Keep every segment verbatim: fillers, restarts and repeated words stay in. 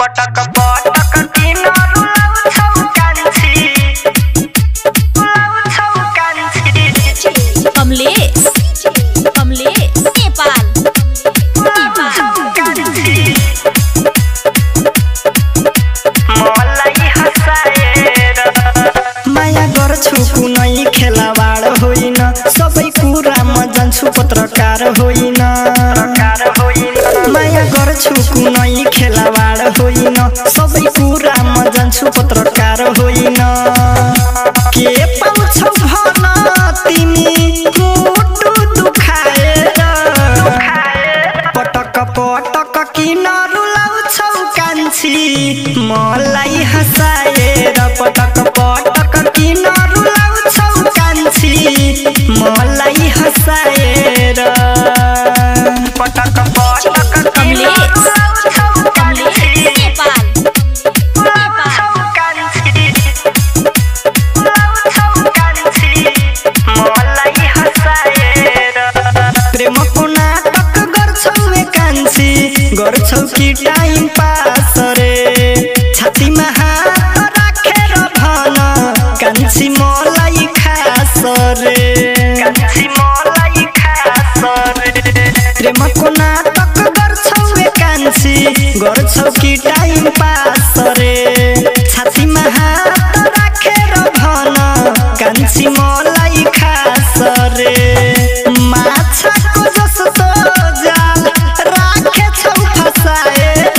पटक पटक किनारू लाउ छौ कांची लाउ छौ कांची कमलेश कमलेश नेपाल नेपाल कांची मलाई हसाएर माया गर्छु कुनै खेलावाड होइन सबै कुरामा जान्छु पत्रकार होइन माया गर्छु कुनै खेलावाड होइन सबै कुरामा जान्छु पत्रकार होइन के पाउँछौ भन तिमी मुटु दुखाएर पटक पटक किन रुलाउँछौ कान्छी मलाई हसाएर पटक पटक किन रुलाउँछौ कान्छी मलाई हसाएर पटक पटक कमलेश कमलेश नेपाल नेपाल कान्छी लाउँछौ कान्छी मलाई हसाएर प्रेमको नाटक गर्छौ ए कान्छी गर्छौ कि टाइम पास रे छातीमा हात राखेर भन कान्छी मलाई खास रे कान्छी मलाई खास रे प्रेमको नाटक गर्छौ ए कान्छी गर्छौ कि टाइम पास रे छातीमा हात राखेर भन कान्छी मलाई खास रे माछाको जस्तो जाल राखेछौ फसाएर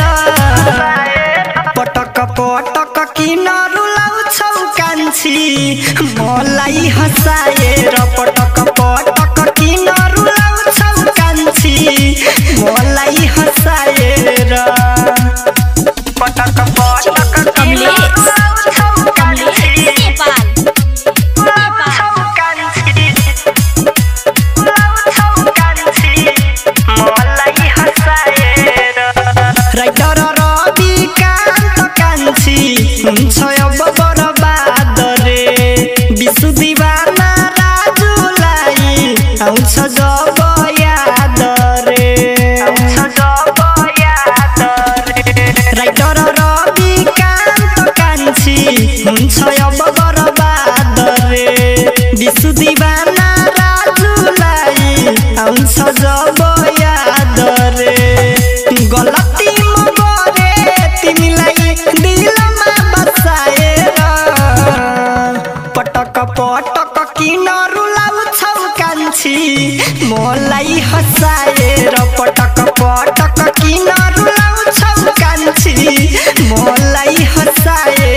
पटक पटक किन रुलाउँछौ कान्छी मलाई हसाएर पटक पटक किन रुलाउँछौ कान्छी मलाई हसाएर पटक पटक कमलेश कमलेश नेपाल नेपाल कान्छी लाउँछौ कान्छी मलाई हसाएर राइटर रविकान्त कान्छी हुन्छ अब बर्बाद रे विशु दिवाना राजुलाई आउँछ जब याद रे आउँछ जब याद रे राइटर रविकान्त कान्छी हुन्छ अब बर्बाद रे विशु दिवाना राजुलाई आउँछ जब याद रे गलती म गरे तिमीलाई दिलमा बसाएर पटक पटक किन रुलाउँछौ कान्छी मलाई हसाएर पटक पटक किन रुलाउँछौ कान्छी मलाई हसाएर